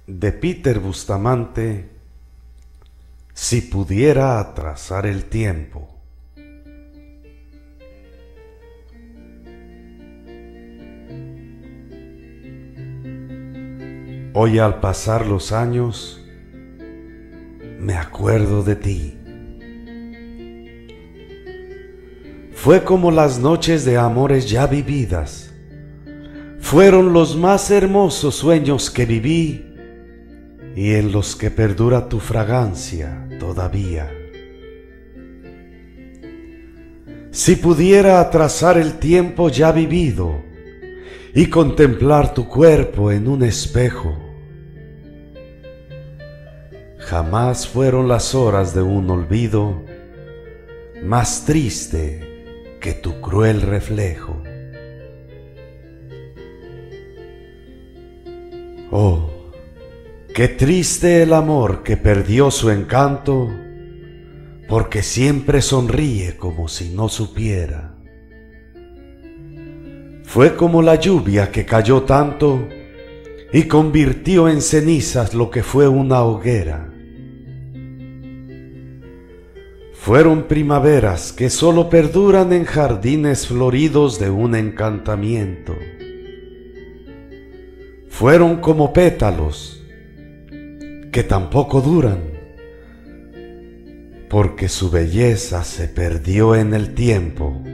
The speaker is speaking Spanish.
de Peter Bustamante, si pudiera atrasar el tiempo. Hoy al pasar los años, me acuerdo de ti. Fue como las noches de amores ya vividas, fueron los más hermosos sueños que viví y en los que perdura tu fragancia todavía. Si pudiera atrasar el tiempo ya vivido y contemplar tu cuerpo en un espejo, jamás fueron las horas de un olvido más triste que tu cruel reflejo. Oh, qué triste el amor que perdió su encanto, porque siempre sonríe como si no supiera. Fue como la lluvia que cayó tanto y convirtió en cenizas lo que fue una hoguera. Fueron primaveras que solo perduran en jardines floridos de un encantamiento. Fueron como pétalos que tampoco duran, porque su belleza se perdió en el tiempo.